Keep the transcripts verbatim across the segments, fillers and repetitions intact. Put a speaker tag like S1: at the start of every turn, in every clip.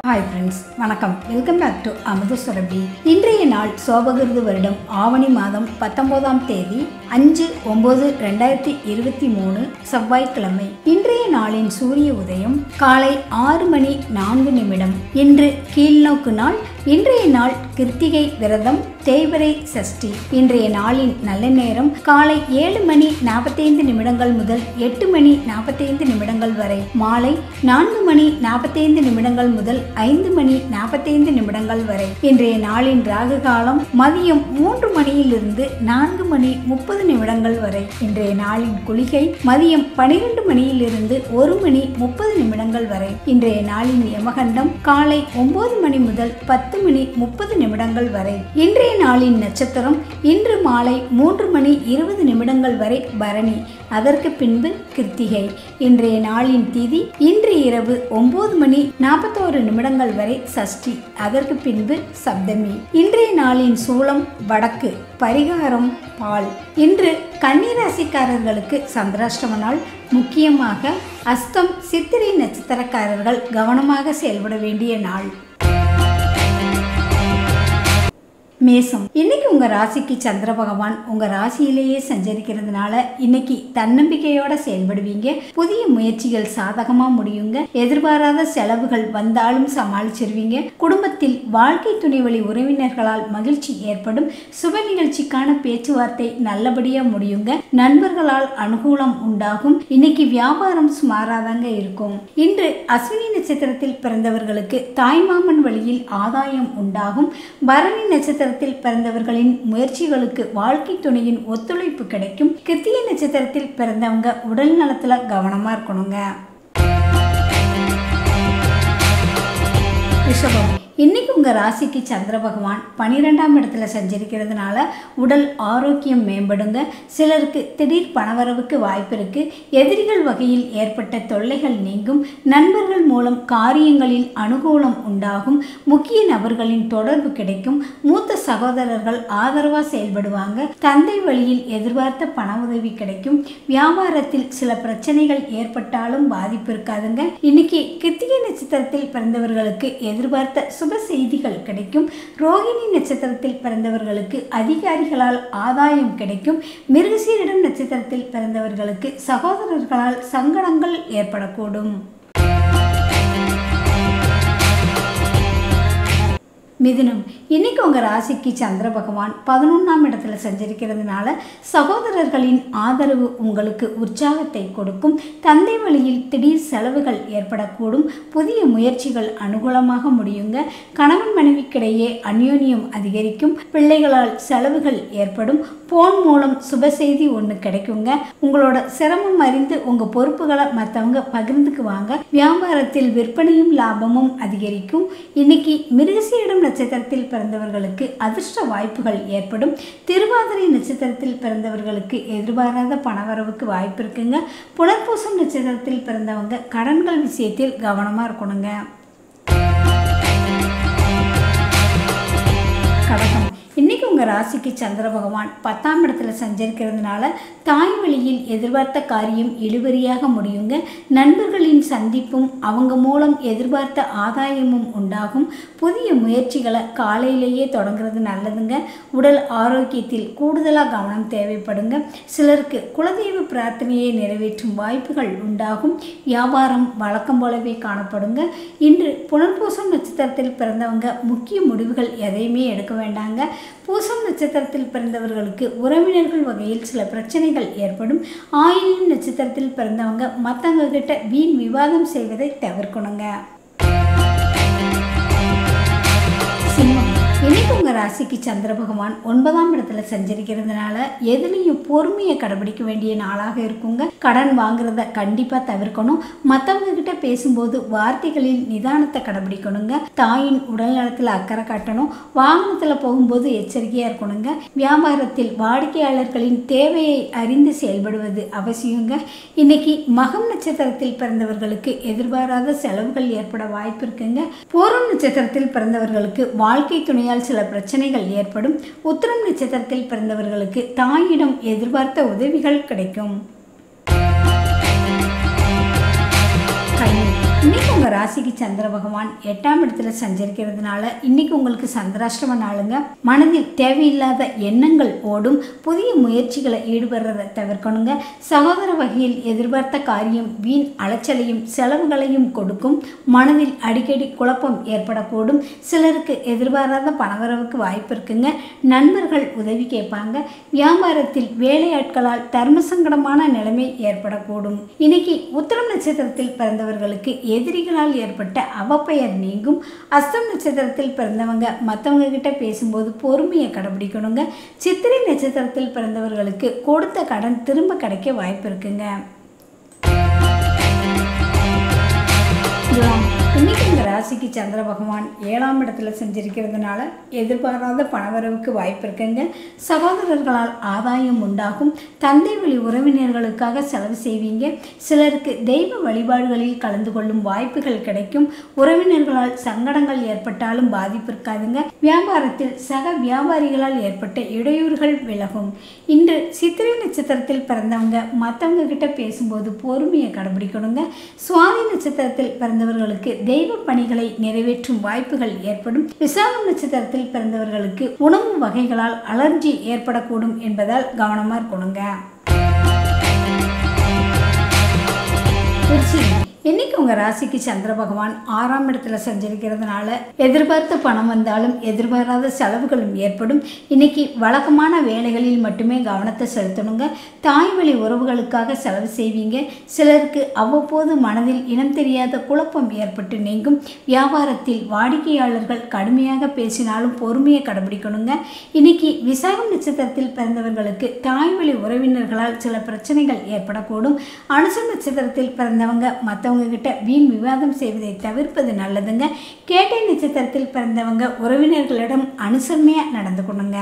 S1: Hi friends, வணக்கம். Welcome back to Amudha Surabhi. இன்றைய நாள் சோபகிருது வருடம் ஆவணி மாதம் பத்தொன்பதாம் தேதி அஞ்சு ஒன்பது ரெண்டாயிரத்தி இருபத்தி மூணு செவ்வாய்க்கிழமை. இன்றைய நாளின் சூரிய உதயம் காலை ஆறு மணி நான்கு நிமிடம். இன்று கீழ்நோக்கு நாள். இன்றைய நாள் கிருத்திகை விரதம், தேய்பிறை சஷ்டி. இன்றைய நாளின் நல்ல நேரம் காலை ஏழு மணி நாற்பத்தைந்து நிமிடங்கள் முதல் எட்டு மணி நாற்பத்தைந்து நிமிடங்கள் வரை. மாலை நான்கு மணி நாற்பத்தைந்து நிமிடங்கள் முதல் ஐந்து மணி நாற்பத்தைந்து நிமிடங்கள் வரை. இன்றைய நாளின் ராகு காலம் மதியம் மூன்று மணியிலிருந்து நான்கு மணி முப்பது நிமிடங்கள் வரை. இன்றைய நாளின் குளிகை மதியம் பனிரெண்டு மணியிலிருந்து ஒரு மணி முப்பது நிமிடங்கள் வரை. இன்றைய நாளின் யமகண்டம் காலை ஒன்பது மணி முதல் பத்து மணி முப்பது நிமிடங்கள் வரை. இன்றைய நாளின் நட்சத்திரம் இன்று மாலை மூன்று மணி இருபது நிமிடங்கள் வரை பரணி, அதற்கு பின்பு கிருத்திகை. இன்றைய நாளின் திதி இன்று இரவு ஒன்பது மணி நாற்பத்தோரு நிமிடங்கள் வரை சஷ்டி, அதற்கு பின்பு சப்தமி. இன்றைய நாளின் சூலம் வடக்கு, பரிகாரம் பால். இன்று கன்னிராசிக்காரர்களுக்கு சந்திராஷ்டம நாள். முக்கியமாக அஸ்தம் சித்திரை நட்சத்திரக்காரர்கள் கவனமாக செயல்பட வேண்டிய நாள். மேசம். இன்னைக்கு உங்க ராசிக்கு சந்திர பகவான் உங்க ராசியிலேயே சஞ்சரிக்கிறதுனால இன்னைக்கு தன்னம்பிக்கையோட செயல்படுவீங்க. புதிய முயற்சிகள் சாதகமா முடியுங்க. எதிர்பாராத செலவுகள் வந்தாலும் சமாளிச்சிருவீங்க. குடும்பத்தில் வாழ்க்கை துணை வழி உறவினர்களால் மகிழ்ச்சி ஏற்படும். சுப நிகழ்ச்சிக்கான பேச்சுவார்த்தை நல்லபடியா முடியுங்க. நண்பர்களால் அனுகூலம் உண்டாகும். இன்னைக்கு வியாபாரம் சுமாராதாங்க இருக்கும். இன்று அஸ்வினி நட்சத்திரத்தில் பிறந்தவர்களுக்கு தாய்மாமன் வழியில் ஆதாயம் உண்டாகும். பரணி நட்சத்திர பிறந்தவர்களின் முயற்சிகளுக்கு வாழ்க்கை துணையின் ஒத்துழைப்பு கிடைக்கும். கிருத்திகை நட்சத்திரத்தில் பிறந்தவங்க உடல் நலத்துல கவனமா இருக்கணுங்க. ரிஷபம். இன்னைக்கு உங்க ராசிக்கு சந்திர பகவான் பனிரெண்டாம் இடத்துல சஞ்சரிக்கிறதுனால உடல் ஆரோக்கியம் மேம்படுங்க. சிலருக்கு திடீர் பணவரவுக்கு வாய்ப்பு இருக்கு. எதிரிகள் வகையில் ஏற்பட்ட தொல்லைகள் நீங்கும். நண்பர்கள் மூலம் காரியங்களில் அனுகூலம் உண்டாகும். முக்கிய நபர்களின் தொடர்பு கிடைக்கும். மூத்த சகோதரர்கள் ஆதரவா செயல்படுவாங்க. தந்தை வழியில் எதிர்பார்த்த பண உதவி கிடைக்கும். வியாபாரத்தில் சில பிரச்சனைகள் ஏற்பட்டாலும் பாதிப்பு இருக்காதுங்க. இன்னைக்கு கிருத்திகை நட்சத்திரத்தில் பிறந்தவர்களுக்கு எதிர்பார்த்த சுப செய்திகள் கிடைக்கும். ரோகிணி நட்சத்திரத்தில் பிறந்தவர்களுக்கு அதிகாரிகளால் ஆதாயம் கிடைக்கும். மிருகசீரிடம் நட்சத்திரத்தில் பிறந்தவர்களுக்கு சகோதரர்களால் சங்கடங்கள் ஏற்படக்கூடும். மிதுனம். இன்னைக்கு உங்க ராசிக்கு சந்திர பகவான் பதினொன்றாம் இடத்துல சஞ்சரிக்கிறதுனால சகோதரர்களின் ஆதரவு உங்களுக்கு உற்சாகத்தை கொடுக்கும். தந்தை வழியில் திடீர் செலவுகள் ஏற்படக்கூடும். புதிய முயற்சிகள் அனுகூலமாக முடியுங்க. கணவன் மனைவிக்கிடையே அந்யோன்யம் அதிகரிக்கும். பிள்ளைகளால் செலவுகள் ஏற்படும். போன் மூலம் சுப செய்தி ஒன்று கிடைக்குங்க. உங்களோட சிரமம் அறிந்து உங்க பொறுப்புகளை மற்றவங்க பகிர்ந்துக்குவாங்க. வியாபாரத்தில் விற்பனையும் லாபமும் அதிகரிக்கும். இன்னைக்கு மிருகசீரிடம் நட்சத்திரத்தில் பிறந்தவர்களுக்கு அதிர்ஷ்ட வாய்ப்புகள் ஏற்படும். திருவாதிரை நட்சத்திரத்தில் பிறந்தவர்களுக்கு எதிர்பாராத பணவரவுக்கு வாய்ப்பு இருக்குங்க. புனர்பூசம் நட்சத்திரத்தில் பிறந்தவங்க கடன்கள் விஷயத்தில் கவனமா இருக்கணுங்க. கடகம். இன்னைக்கு உங்க ராசிக்கு சந்திர பகவான் பத்தாம் இடத்துல சஞ்சரிக்கிறதுனால தாய் வழியில் எதிர்பார்த்த காரியம் இழுபறியாக முடியுங்க. நண்பர்களின் சந்திப்பும் அவங்க மூலம் எதிர்பார்த்த ஆதாயமும் உண்டாகும். புதிய முயற்சிகளை காலையிலேயே தொடங்குறது நல்லதுங்க. உடல் ஆரோக்கியத்தில் கூடுதலாக கவனம் தேவைப்படுங்க. சிலருக்கு குலதெய்வ பிரார்த்தனையை நிறைவேற்றும் வாய்ப்புகள் உண்டாகும். வியாபாரம் வழக்கம் போலவே காணப்படுங்க. இன்று புனர்பூசம் நட்சத்திரத்தில் பிறந்தவங்க முக்கிய முடிவுகள் எதையுமே எடுக்க வேண்டாங்க. பூசம் நட்சத்திரத்தில் பிறந்தவர்களுக்கு உறவினர்கள் வகையில் சில பிரச்சனைகள் ஏற்படும். ஆயில்யம் நட்சத்திரத்தில் பிறந்தவங்க மற்றவங்க கிட்ட வீண் விவாதம் செய்வதை தவிர்க்கணுங்க. சிம்மம். இன்னைக்கு உங்க ராசிக்கு சந்திர பகவான் ஒன்பதாம் இடத்துல சஞ்சரிக்கிறதுனால எதுலையும் பொறுமையை கடைபிடிக்க வேண்டிய நாளாக இருக்குங்க. கடன் வாங்குறத கண்டிப்பா தவிர்க்கணும். மற்றவங்க கிட்ட பேசும்போது வார்த்தைகளில் நிதானத்தை கடைபிடிக்கணுங்க. தாயின் உடல் நலத்துல அக்கறை காட்டணும். வாகனத்துல போகும்போது எச்சரிக்கையா இருக்கணுங்க. வியாபாரத்தில் வாடிக்கையாளர்களின் தேவையை அறிந்து செயல்படுவது அவசியங்க. இன்னைக்கு மகம் நட்சத்திரத்தில் பிறந்தவர்களுக்கு எதிர்பாராத செலவுகள் ஏற்பட வாய்ப்பு இருக்குங்க. பூரம் நட்சத்திரத்தில் பிறந்தவர்களுக்கு வாழ்க்கை துணையால் சில பிரச்சனைகள் ஏற்படும். உத்திரம் நட்சத்திரத்தில் பிறந்தவர்களுக்கு தாயிடம் எதிர்பார்த்த உதவிகள் கிடைக்கும். கன்னி. இன்னைக்கு உங்கள் ராசிக்கு சந்திர பகவான் எட்டாம் இடத்துல சஞ்சரிக்கிறதுனால இன்னைக்கு உங்களுக்கு சந்திராஷ்டம நாளுங்க. மனதில் தேவையில்லாத எண்ணங்கள் ஓடும். புதிய முயற்சிகளை ஈடுபடுறதை தவிர்க்கணுங்க. சகோதர வகையில் எதிர்பார்த்த காரியம் வீண் அலைச்சலையும் செலவுகளையும் கொடுக்கும். மனதில் அடிக்கடி குழப்பம் ஏற்படக்கூடும். சிலருக்கு எதிர்பாராத பணவரவுக்கு வாய்ப்பு இருக்குங்க. நண்பர்கள் உதவி கேட்பாங்க. வியாபாரத்தில் வேலையாட்களால் தர்ம சங்கடமான நிலைமை ஏற்படக்கூடும். இன்னைக்கு உத்திரம் நட்சத்திரத்தில் பிறந்தவர்களுக்கு எதிரிகளால் ஏற்பட்ட அவப்பெயர் நீங்கும். அஸ்தம் நட்சத்திரத்தில் பிறந்தவங்க மற்றவங்க கிட்ட பேசும்போது பொறுமையை கடைபிடிக்கணுங்க. சித்திரை நட்சத்திரத்தில் பிறந்தவர்களுக்கு கொடுத்த கடன் திரும்ப கிடைக்க வாய்ப்பு இருக்குங்க. இன்னைக்கு இந்த ராசிக்கு சந்திர பகவான் ஏழாம் இடத்துல செஞ்சிருக்கிறதுனால எதிர்பாராத பணவரவுக்கு வாய்ப்பு இருக்குங்க. சகோதரர்களால் ஆதாயம் உண்டாகும். தந்தை வழி உறவினர்களுக்காக செலவு செய்வீங்க. சிலருக்கு தெய்வ வழிபாடுகளில் கலந்து கொள்ளும் வாய்ப்புகள் கிடைக்கும். உறவினர்களால் சங்கடங்கள் ஏற்பட்டாலும் பாதிப்பு இருக்காதுங்க. வியாபாரத்தில் சக வியாபாரிகளால் ஏற்பட்ட இடையூறுகள் விலகும். இன்று சித்திரை நட்சத்திரத்தில் பிறந்தவங்க மற்றவங்க கிட்ட பேசும்போது பொறுமையை கடைபிடிக்கணுங்க. சுவாதி நட்சத்திரத்தில் பிறந்தவர்களுக்கு தெய்வ பணிகளை நிறைவேற்றும் வாய்ப்புகள் ஏற்படும். விசாகம் நட்சத்திரத்தில் பிறந்தவர்களுக்கு உணவு வகைகளால் அலர்ஜி ஏற்படக்கூடும் என்பதால் கவனமா இருக்கணுங்க. இன்னைக்கு உங்க ராசிக்கு சந்திர பகவான் ஆறாம் இடத்துல சஞ்சரிக்கிறதுனால எதிர்பார்த்த பணம் வந்தாலும் எதிர்பாராத செலவுகளும் ஏற்படும். இன்னைக்கு வழக்கமான வேலைகளில் மட்டுமே கவனத்தை செலுத்தணுங்க. தாய் வழி உறவுகளுக்காக செலவு செய்வீங்க. சிலருக்கு அவ்வப்போது மனதில் இனம் தெரியாத குழப்பம் ஏற்பட்டு நீங்கும். வியாபாரத்தில் வாடிக்கையாளர்கள் கடுமையாக பேசினாலும் பொறுமையை கடைபிடிக்கணுங்க. இன்னைக்கு விசாகம் நட்சத்திரத்தில் பிறந்தவர்களுக்கு தாய் வழி உறவினர்களால் சில பிரச்சனைகள் ஏற்படக்கூடும். அனுசம் நட்சத்திரத்தில் பிறந்தவங்க மற்ற அவங்க கிட்ட வீண் விவாதம் செய்வதை தவிர்ப்பது நல்லதுங்க. கேட்டை நட்சத்திரத்தில் பிறந்தவங்க உறவினர்களிடம் அனுசரணையா நடந்துக்கணுங்க.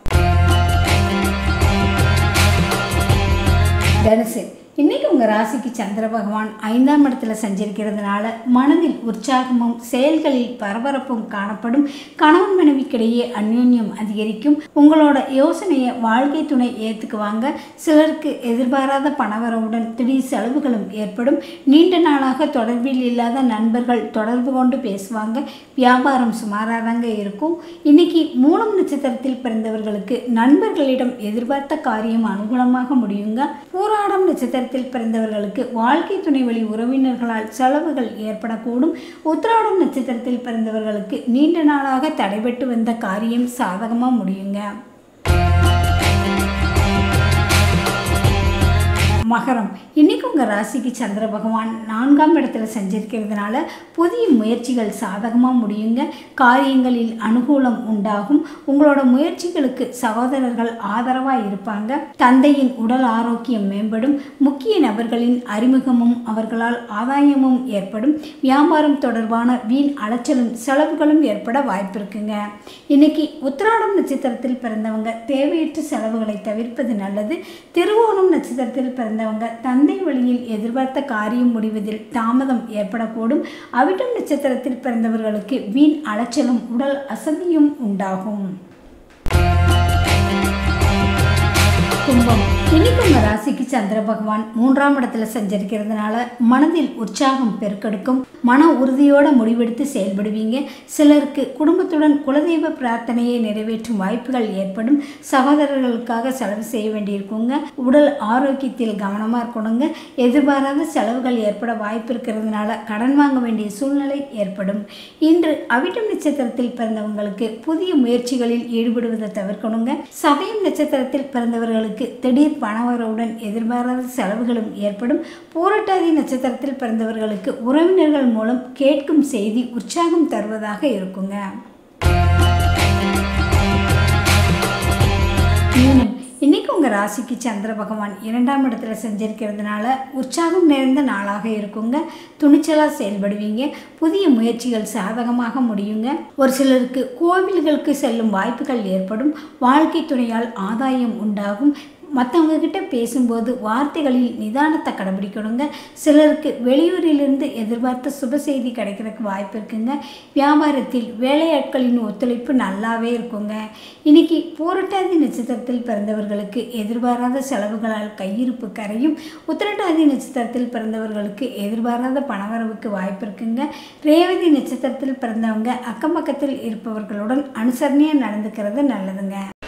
S1: தனுசு இன்னைக்கு உங்கள் ராசிக்கு சந்திர பகவான் ஐந்தாம் இடத்துல சஞ்சரிக்கிறதுனால மனதில் உற்சாகமும் செயல்களில் பரபரப்பும் காணப்படும். கணவன் மனைவிக்கிடையே அந்யோன்யம் அதிகரிக்கும். உங்களோட யோசனையை வாழ்க்கை துணை ஏற்றுக்குவாங்க. சிலருக்கு எதிர்பாராத பணவரவுடன் திடீர் செலவுகளும் ஏற்படும். நீண்ட நாளாக தொடர்பில் இல்லாத நண்பர்கள் தொடர்பு கொண்டு பேசுவாங்க. வியாபாரம் சுமாராக இருக்கும். இன்னைக்கு மூலம் நட்சத்திரத்தில் பிறந்தவர்களுக்கு நண்பர்களிடம் எதிர்பார்த்த காரியம் அனுகூலமாக முடியுங்க. பூராடம் நட்சத்திர பிறந்தவர்களுக்கு வாழ்க்கை துணை வழி உறவினர்களால் செலவுகள் ஏற்படக்கூடும். உத்திராடம் நட்சத்திரத்தில் பிறந்தவர்களுக்கு நீண்ட நாளாக தடைபட்டு வந்த காரியம் சாதகமா முடியுங்க. மகரம் இன்னைக்கு உங்கள் ராசிக்கு சந்திர பகவான் நான்காம் இடத்துல சஞ்சரிக்கிறதுனால புதிய முயற்சிகள் சாதகமாக முடியுங்க. காரியங்களில் அனுகூலம் உண்டாகும். உங்களோட முயற்சிகளுக்கு சகோதரர்கள் ஆதரவாக இருப்பாங்க. தந்தையின் உடல் ஆரோக்கியம் மேம்படும். முக்கிய நபர்களின் அறிமுகமும் அவர்களால் ஆதாயமும் ஏற்படும். வியாபாரம் தொடர்பான வீண் அலைச்சலும் செலவுகளும் ஏற்பட வாய்ப்பு இருக்குங்க. இன்னைக்கு உத்திராடம் நட்சத்திரத்தில் பிறந்தவங்க தேவையற்ற செலவுகளை தவிர்ப்பது நல்லது. திருவோணம் நட்சத்திரத்தில் பிறந்த தந்தை வழியில் எதிர்பார்த்த காரியம் முடிவதில் தாமதம் ஏற்படக்கூடும். அவிட்டம் நட்சத்திரத்தில் பிறந்தவர்களுக்கு வீண் அலைச்சலும் உடல் அசதியும் உண்டாகும். கும்பம் இன்னைக்கு உங்க ராசிக்கு சந்திர பகவான் மூன்றாம் இடத்துல சஞ்சரிக்கிறதுனால மனதில் உற்சாகம் பெருக்கெடுக்கும். மன உறுதியோட முடிவெடுத்து செயல்படுவீங்க. சிலருக்கு குடும்பத்துடன் குலதெய்வ பிரார்த்தனையை நிறைவேற்றும் வாய்ப்புகள் ஏற்படும். சகோதரர்களுக்காக செலவு செய்ய வேண்டியிருக்குங்க. உடல் ஆரோக்கியத்தில் கவனமா இருக்கணுங்க. எதிர்பாராத செலவுகள் ஏற்பட வாய்ப்பு இருக்கிறதுனால கடன் வாங்க வேண்டிய சூழ்நிலை ஏற்படும். இன்று அவிட்டம் நட்சத்திரத்தில் பிறந்தவங்களுக்கு புதிய முயற்சிகளில் ஈடுபடுவதை தவிர்க்கணுங்க. சதயம் நட்சத்திரத்தில் பிறந்தவர்களுக்கு திடீர் பணவரவுடன் எதிர்பாராத செலவுகளும் ஏற்படும். பூரட்டாதி நட்சத்திரத்தில் பிறந்தவர்களுக்கு உறவினர்கள் மூலம் கேட்கும் செய்தி உற்சாகம் தருவதாக இருக்குங்க. இன்னைக்கு உங்க ராசிக்கு சந்திர பகவான் இரண்டாம் இடத்துல செஞ்சிருக்கிறதுனால உற்சாகம் நிறைந்த நாளாக இருக்குங்க. துணிச்சலா செயல்படுவீங்க. புதிய முயற்சிகள் சாதகமாக முடியுங்க. ஒரு சிலருக்கு கோவில்களுக்கு செல்லும் வாய்ப்புகள் ஏற்படும். வாழ்க்கை துணையால் ஆதாயம் உண்டாகும். மற்றவங்க கிட்ட பேசும்போது வார்த்தைகளில் நிதானத்தை கடைபிடிக்கணுங்க. சிலருக்கு வெளியூரிலிருந்து எதிர்பார்த்த சுப செய்தி கிடைக்கிறதுக்கு வாய்ப்பு இருக்குங்க. வியாபாரத்தில் வேலையாட்களின் ஒத்துழைப்பு நல்லாவே இருக்குங்க. இன்னைக்கு பூரட்டாதி நட்சத்திரத்தில் பிறந்தவர்களுக்கு எதிர்பாராத செலவுகளால் கையிருப்பு கரையும். உத்திரட்டாதி நட்சத்திரத்தில் பிறந்தவர்களுக்கு எதிர்பாராத பணவரவுக்கு வாய்ப்பு இருக்குங்க. ரேவதி நட்சத்திரத்தில் பிறந்தவங்க அக்கம் பக்கத்தில் இருப்பவர்களுடன் அனுசரணையாக நடந்துக்கிறது நல்லதுங்க.